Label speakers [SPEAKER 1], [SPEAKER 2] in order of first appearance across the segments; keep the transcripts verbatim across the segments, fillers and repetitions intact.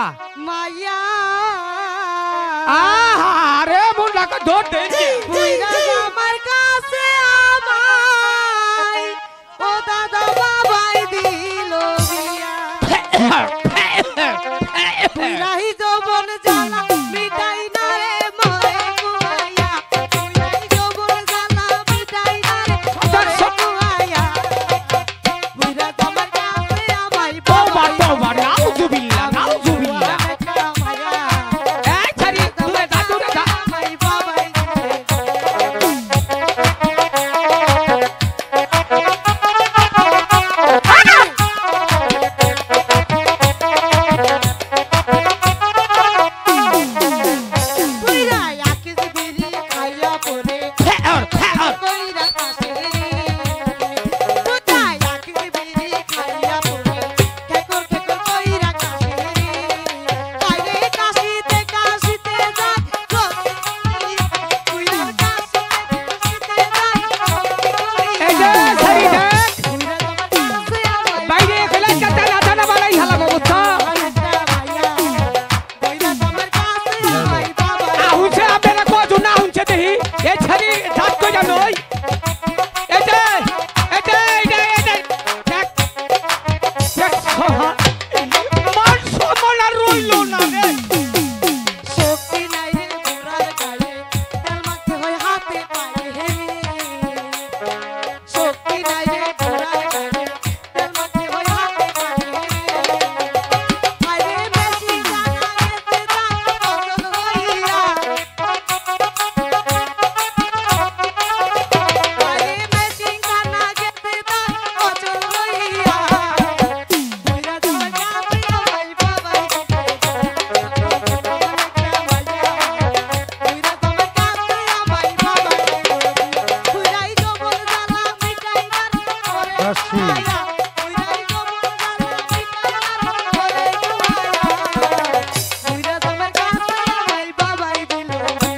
[SPEAKER 1] মাইয়া
[SPEAKER 2] আরে মুন্ডা কা ধর দে
[SPEAKER 1] বুইরা আমার কাছে আমায় ও দাদা বাবাই দিল বিয়া বুইরাই যৌবন জ্বালা মিটাই না রে মরে কুয়াইয়া বুইরাই যৌবন জ্বালা মিটাই না রে মরে কুয়াইয়া বুইরা আমার কাছে আমায়
[SPEAKER 2] বাবা বাবা নাউজুবিল্লাহ নাউজুবিল্লাহ এই ছাড়ি দূরে যা দূরে যা
[SPEAKER 1] আমায় বাবাই বুইরা আকে বিড়ি খাইয়া পড়ে
[SPEAKER 2] ফের ফের
[SPEAKER 1] কইরা কাছে বুইরা আকে বিড়ি খাইয়া পড়ে ঠেকর ঠেকর কইরা কাছে আরে কাশিতে কাশিতে যায় বুইরা কাশিতে কাশিতে যায়
[SPEAKER 2] এই যে ছাড়ি দেখ
[SPEAKER 1] বুইরা আমার কাছে আমায়
[SPEAKER 2] বাইরে খেলা কাটা না জানা বালাই হালাম অবস্থা আহুছে আপনারা কত না হুনছে দেহি এ ছাড়ি দাঁত কইরা নই এই যে এই যে এই যে এই যে দেখ দেখ সোহা মান সমলা রইল না রে
[SPEAKER 1] শক্তি নাই রে ঘোড়ার গায়ে তেল মাখতে হয় হাতে পায়ে হে শক্তি নাই রে ঘোড়ার গায়ে তেল মাখতে হয় হাতে পায়ে আরে বেশি জানা গেতে দাম অচল হইয়া আরে বেশি জানা গেতে দাম অচল হইয়া বুইরা তোমার কাছে আমায় বাবাই বুইরা তোমার কাছে আমায় বাবাই বুইরাই যৌবন জ্বালা মিটাই না রে মরে কুয়াইয়া বুইরাই যৌবন জ্বালা মিটাই না রে মরে কুয়াইয়া বুইরা তোমার কাছে আমায় বাবাই দিল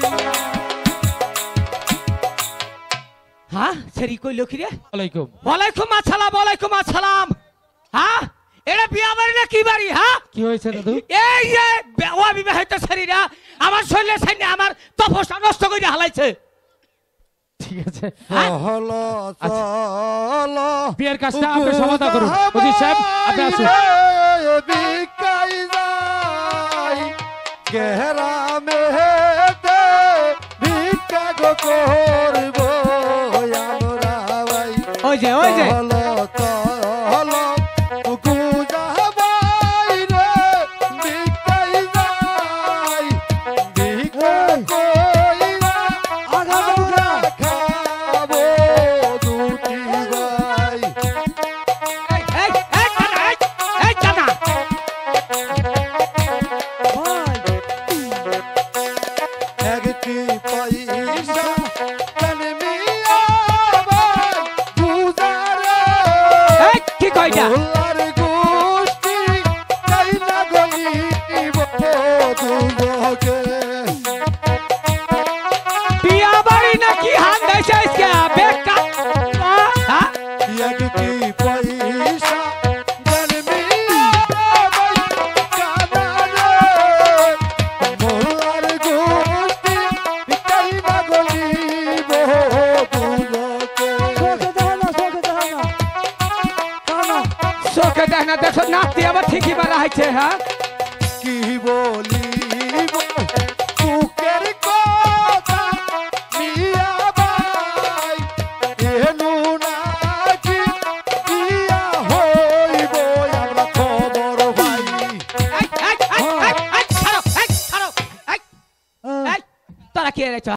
[SPEAKER 2] হ্যাঁ সেরি কইলো কি রে
[SPEAKER 3] ওয়ালাইকুম
[SPEAKER 2] ওয়ালাইকুম আসসালাম ওয়ালাইকুম আসসালাম হ্যাঁ এটা বিয়া বাড়ি না কি বাড়ি হ্যাঁ
[SPEAKER 3] কি হয়েছে দাদু
[SPEAKER 2] এই যে ও বিবাহিত শরীরা আমার শরীরে সাইনে আমার তপস্যা নষ্ট করে হালাইছে
[SPEAKER 3] ঠিক আছে
[SPEAKER 4] হলো চলো
[SPEAKER 3] বিয়ের কাজটা আপনি সমাধান করুন অজিত সাহেব আপনি আসুন
[SPEAKER 4] বিকাই যাই গেরামে দে ভিক্ষা গো করব আমরা ভাই
[SPEAKER 2] ওই যে ওই যে
[SPEAKER 4] হলো চলো গুজা বাইরে বিকাই যাই ভিক্ষা কইরা আমরা খাবো দুটি ভাই
[SPEAKER 2] এই এই জানা এই এই জানা
[SPEAKER 4] একটি পয়সা কেন মিয়া ভাই গুজারে
[SPEAKER 2] এই কি কইটা
[SPEAKER 4] মোল্লার গোষ্ঠী তাই না গলিব দুজকে
[SPEAKER 2] বিয়া বাড়ি না কি হাত দেছে আজকে বেকা হ্যাঁ
[SPEAKER 4] একটি পয়সা কেন মিয়া ভাই কানারে মোল্লার গোষ্ঠী তাই না গলিব দুজকে
[SPEAKER 2] চোখে দেখ না দেখো নাতি আবার ঠিকই মারা হয়েছে হ্যাঁ
[SPEAKER 4] কি বলি